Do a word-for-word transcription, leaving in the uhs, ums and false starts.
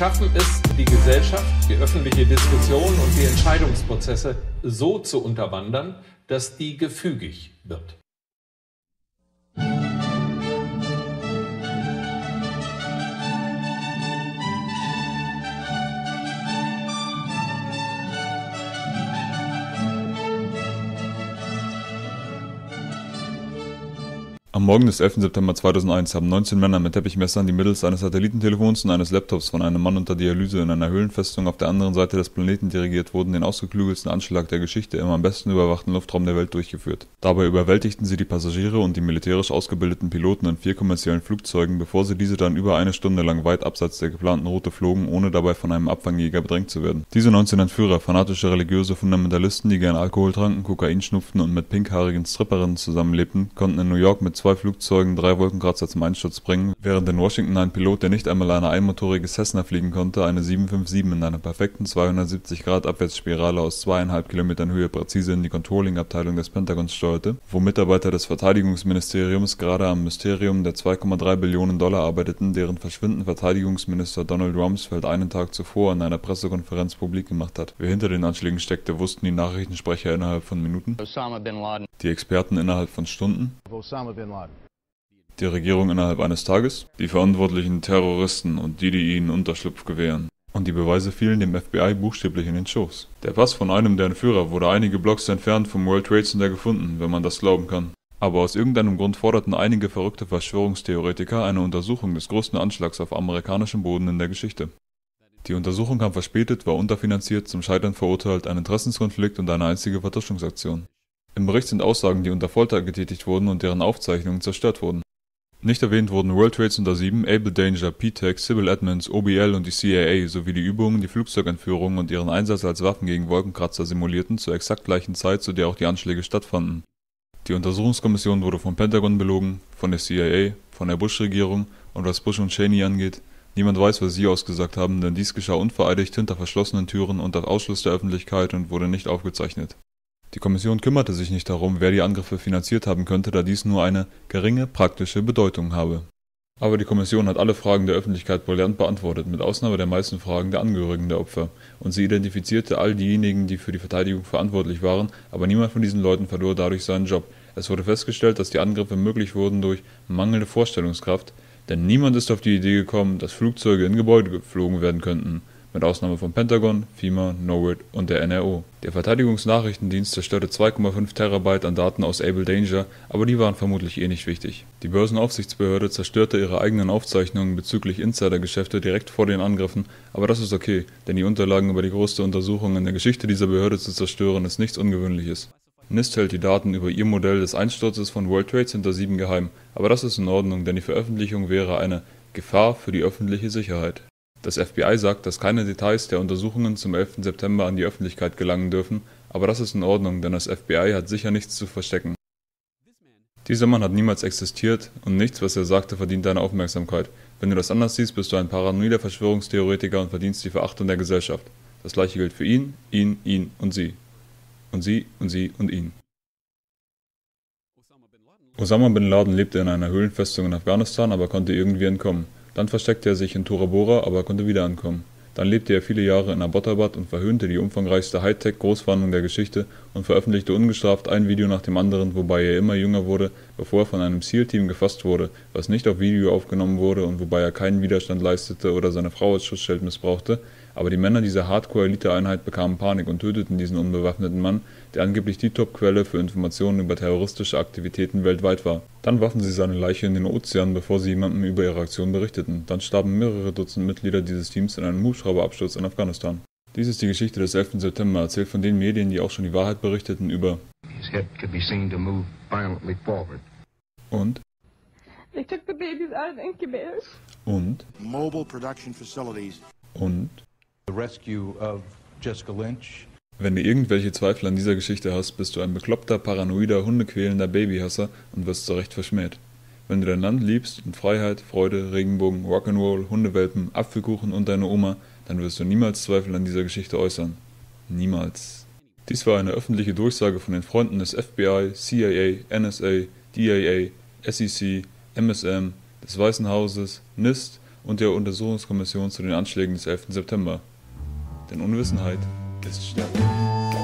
schaffen es, die Gesellschaft, die öffentliche Diskussion und die Entscheidungsprozesse so zu unterwandern, dass die gefügig wird. Am Morgen des elften September zweitausendeins haben neunzehn Männer mit Teppichmessern, die mittels eines Satellitentelefons und eines Laptops von einem Mann unter Dialyse in einer Höhlenfestung auf der anderen Seite des Planeten dirigiert wurden, den ausgeklügelsten Anschlag der Geschichte im am besten überwachten Luftraum der Welt durchgeführt. Dabei überwältigten sie die Passagiere und die militärisch ausgebildeten Piloten in vier kommerziellen Flugzeugen, bevor sie diese dann über eine Stunde lang weit abseits der geplanten Route flogen, ohne dabei von einem Abfangjäger bedrängt zu werden. Diese neunzehn Entführer, fanatische religiöse Fundamentalisten, die gern Alkohol tranken, Kokain schnupften und mit pinkhaarigen Stripperinnen zusammenlebten, konnten in New York mit zwei Flugzeugen drei Wolkenkratzer zum Einsturz bringen, während in Washington ein Pilot, der nicht einmal eine einmotorige Cessna fliegen konnte, eine sieben fünf sieben in einer perfekten zweihundertsiebzig Grad Abwärtsspirale aus zweieinhalb Kilometern Höhe präzise in die Controlling-Abteilung des Pentagons steuerte, wo Mitarbeiter des Verteidigungsministeriums gerade am Mysterium der zwei Komma drei Billionen Dollar arbeiteten, deren Verschwinden Verteidigungsminister Donald Rumsfeld einen Tag zuvor in einer Pressekonferenz publik gemacht hat. Wer hinter den Anschlägen steckte, wussten die Nachrichtensprecher innerhalb von Minuten, Osama bin Laden. die Experten innerhalb von Stunden, Osama bin Laden. die Regierung innerhalb eines Tages, die verantwortlichen Terroristen und die, die ihnen Unterschlupf gewähren. Und die Beweise fielen dem F B I buchstäblich in den Schoß. Der Pass von einem der Entführer wurde einige Blocks entfernt vom World Trade Center gefunden, wenn man das glauben kann. Aber aus irgendeinem Grund forderten einige verrückte Verschwörungstheoretiker eine Untersuchung des größten Anschlags auf amerikanischem Boden in der Geschichte. Die Untersuchung kam verspätet, war unterfinanziert, zum Scheitern verurteilt, ein Interessenskonflikt und eine einzige Vertuschungsaktion. Im Bericht sind Aussagen, die unter Folter getätigt wurden und deren Aufzeichnungen zerstört wurden. Nicht erwähnt wurden World Trade Center sieben, Able Danger, P-Tech, Sybil Edmonds, O B L und die C I A sowie die Übungen, die Flugzeugentführungen und ihren Einsatz als Waffen gegen Wolkenkratzer simulierten, zur exakt gleichen Zeit, zu der auch die Anschläge stattfanden. Die Untersuchungskommission wurde vom Pentagon belogen, von der C I A, von der Bush-Regierung und was Bush und Cheney angeht, niemand weiß, was sie ausgesagt haben, denn dies geschah unvereidigt hinter verschlossenen Türen unter Ausschluss der Öffentlichkeit und wurde nicht aufgezeichnet. Die Kommission kümmerte sich nicht darum, wer die Angriffe finanziert haben könnte, da dies nur eine geringe praktische Bedeutung habe. Aber die Kommission hat alle Fragen der Öffentlichkeit brillant beantwortet, mit Ausnahme der meisten Fragen der Angehörigen der Opfer, und sie identifizierte all diejenigen, die für die Verteidigung verantwortlich waren, aber niemand von diesen Leuten verlor dadurch seinen Job. Es wurde festgestellt, dass die Angriffe möglich wurden durch mangelnde Vorstellungskraft, denn niemand ist auf die Idee gekommen, dass Flugzeuge in Gebäude geflogen werden könnten. Mit Ausnahme vom Pentagon, FEMA, NORAD und der N R O. Der Verteidigungsnachrichtendienst zerstörte zwei Komma fünf Terabyte an Daten aus Able Danger, aber die waren vermutlich eh nicht wichtig. Die Börsenaufsichtsbehörde zerstörte ihre eigenen Aufzeichnungen bezüglich Insidergeschäfte direkt vor den Angriffen, aber das ist okay, denn die Unterlagen über die größte Untersuchung in der Geschichte dieser Behörde zu zerstören ist nichts Ungewöhnliches. NIST hält die Daten über ihr Modell des Einsturzes von World Trade Center sieben geheim, aber das ist in Ordnung, denn die Veröffentlichung wäre eine Gefahr für die öffentliche Sicherheit. Das F B I sagt, dass keine Details der Untersuchungen zum elften September an die Öffentlichkeit gelangen dürfen, aber das ist in Ordnung, denn das F B I hat sicher nichts zu verstecken. Dieser Mann hat niemals existiert und nichts, was er sagte, verdient deine Aufmerksamkeit. Wenn du das anders siehst, bist du ein paranoider Verschwörungstheoretiker und verdienst die Verachtung der Gesellschaft. Das gleiche gilt für ihn, ihn, ihn und sie. Und sie und sie und ihn. Osama bin Laden lebte in einer Höhlenfestung in Afghanistan, aber konnte irgendwie entkommen. Dann versteckte er sich in Tora Bora, aber konnte wieder ankommen. Dann lebte er viele Jahre in Abbottabad und verhöhnte die umfangreichste Hightech-Großwarnung der Geschichte und veröffentlichte ungestraft ein Video nach dem anderen, wobei er immer jünger wurde, bevor er von einem SEAL-Team gefasst wurde, was nicht auf Video aufgenommen wurde und wobei er keinen Widerstand leistete oder seine Frau als Schutzschild missbrauchte. Aber die Männer dieser Hardcore-Elite-Einheit bekamen Panik und töteten diesen unbewaffneten Mann, der angeblich die Top-Quelle für Informationen über terroristische Aktivitäten weltweit war. Dann warfen sie seine Leiche in den Ozean, bevor sie jemandem über ihre Aktion berichteten. Dann starben mehrere Dutzend Mitglieder dieses Teams in einem Hubschrauberabsturz in Afghanistan. Dies ist die Geschichte des elften September, erzählt von den Medien, die auch schon die Wahrheit berichteten über und They took the babies out of incubators. und mobile production facilities und The rescue of Jessica Lynch. Wenn du irgendwelche Zweifel an dieser Geschichte hast, bist du ein bekloppter, paranoider, hundequälender Babyhasser und wirst zu Recht verschmäht. Wenn du dein Land liebst und Freiheit, Freude, Regenbogen, Rock'n'Roll, Hundewelpen, Apfelkuchen und deine Oma, dann wirst du niemals Zweifel an dieser Geschichte äußern. Niemals. Dies war eine öffentliche Durchsage von den Freunden des F B I, C I A, N S A, D I A, S E C, M S M, des Weißen Hauses, NIST und der Untersuchungskommission zu den Anschlägen des elften September. Denn Unwissenheit ist Stärke.